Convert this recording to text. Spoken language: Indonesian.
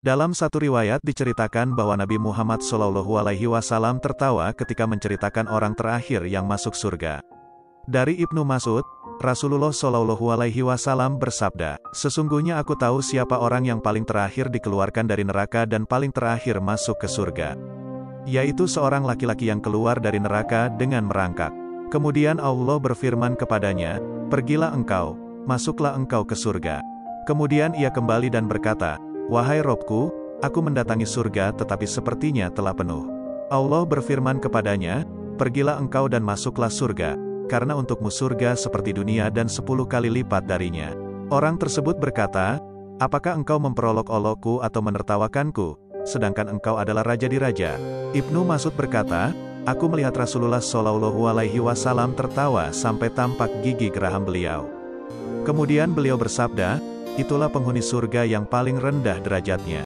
Dalam satu riwayat diceritakan bahwa Nabi Muhammad SAW tertawa ketika menceritakan orang terakhir yang masuk surga. Dari Ibnu Mas'ud, Rasulullah SAW bersabda, "Sesungguhnya aku tahu siapa orang yang paling terakhir dikeluarkan dari neraka dan paling terakhir masuk ke surga. Yaitu seorang laki-laki yang keluar dari neraka dengan merangkak. Kemudian Allah berfirman kepadanya, 'Pergilah engkau, masuklah engkau ke surga.' Kemudian ia kembali dan berkata, 'Wahai Robku, aku mendatangi surga tetapi sepertinya telah penuh.' Allah berfirman kepadanya, 'Pergilah engkau dan masuklah surga, karena untukmu surga seperti dunia dan 10 kali lipat darinya.' Orang tersebut berkata, 'Apakah engkau memperolok-olokku atau menertawakanku, sedangkan engkau adalah raja di raja?' Ibnu Mas'ud berkata, 'Aku melihat Rasulullah SAW tertawa sampai tampak gigi geraham beliau. Kemudian beliau bersabda, itulah penghuni surga yang paling rendah derajatnya.